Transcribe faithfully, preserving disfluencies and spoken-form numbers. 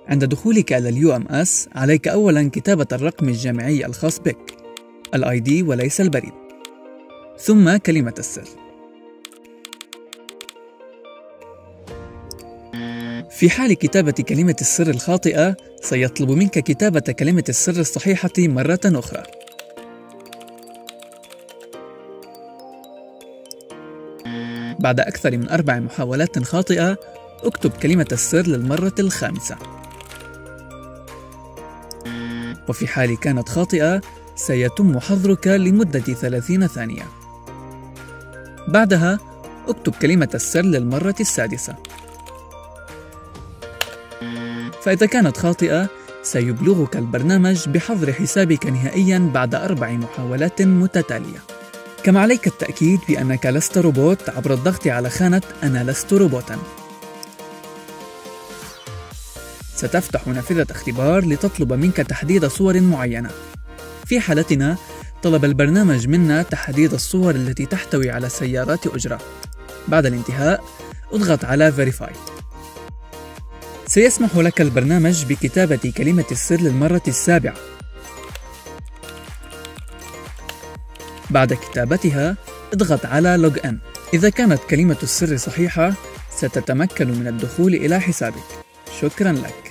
عند دخولك إلى اليو إم إس عليك أولاً كتابة الرقم الجامعي الخاص بك، الآي دي وليس البريد، ثم كلمة السر. في حال كتابة كلمة السر الخاطئة سيطلب منك كتابة كلمة السر الصحيحة مرة أخرى. بعد أكثر من أربع محاولات خاطئة اكتب كلمة السر للمرة الخامسة، وفي حال كانت خاطئة سيتم حظرك لمدة ثلاثين ثانية. بعدها اكتب كلمة السر للمرة السادسة، فإذا كانت خاطئة سيبلغك البرنامج بحظر حسابك نهائياً بعد أربع محاولات متتالية. كما عليك التأكيد بأنك لست روبوت عبر الضغط على خانة أنا لست روبوتاً. ستفتح نافذة اختبار لتطلب منك تحديد صور معينة. في حالتنا طلب البرنامج منا تحديد الصور التي تحتوي على سيارات أجرة. بعد الانتهاء اضغط على Verify. سيسمح لك البرنامج بكتابة كلمة السر للمرة السابعة. بعد كتابتها اضغط على Log In. إذا كانت كلمة السر صحيحة ستتمكن من الدخول إلى حسابك. شكراً لك.